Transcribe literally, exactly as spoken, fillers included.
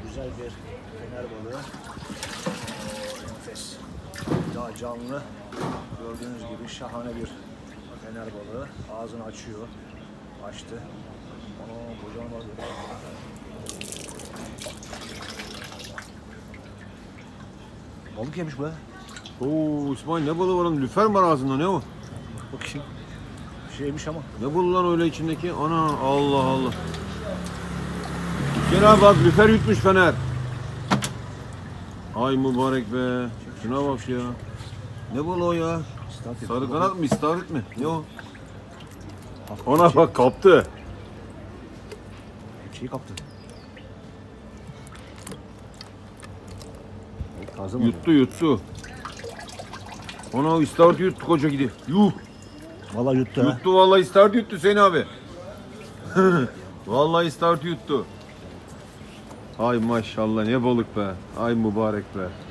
güzel bir fener balığı. Oo, enfes. Daha canlı. Gördüğünüz gibi şahane bir fener balığı. Ağzını açıyor. Açtı. Ana kocaman balık. Balık yemiş be. Oo İsmail, ne balığı var onun? Lüfer var ağzında, ne o? Bakayım. Şeymiş ama. Ne balığı lan öyle içindeki? Ana, Allah Allah. Gel bak, lüfer yutmuş fener. Ay mübarek be. Şuna bak ya. Ne balığı o ya? Sarı kanat mı, istavrit mi? Ne o? Ona bak, kaptı. Şeyi kaptı. Taze mi? Yuttu yuttu. Ona istavrit yuttu koca gidi. Yuh. Vallahi yuttu ha. Yuttu vallahi, istavrit yuttu Hüseyin abi. Vallahi istavrit yuttu. Ay maşallah, ne balık be. Ay mübarek be.